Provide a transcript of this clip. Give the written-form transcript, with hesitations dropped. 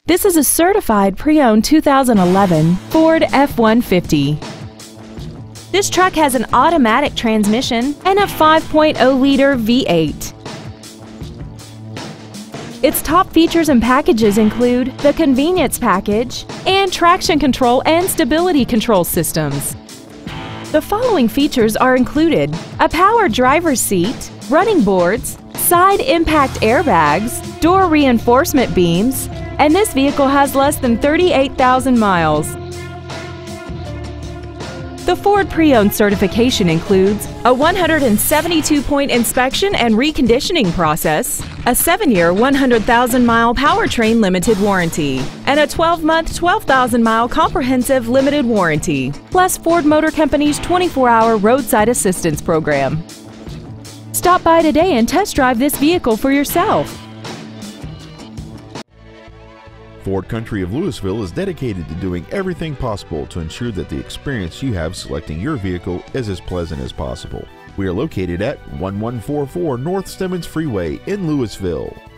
This is a certified pre-owned 2011 Ford F-150. This truck has an automatic transmission and a 5.0-liter V8. Its top features and packages include the convenience package and traction control and stability control systems. The following features are included: a power driver's seat, running boards, side impact airbags, door reinforcement beams, and this vehicle has less than 38,000 miles. The Ford Pre-Owned certification includes a 172-point inspection and reconditioning process, a 7-year, 100,000-mile powertrain limited warranty, and a 12-month, 12,000-mile comprehensive limited warranty, plus Ford Motor Company's 24-hour roadside assistance program. Stop by today and test drive this vehicle for yourself. Ford Country of Louisville is dedicated to doing everything possible to ensure that the experience you have selecting your vehicle is as pleasant as possible. We are located at 1144 North Stemmons Freeway in Louisville.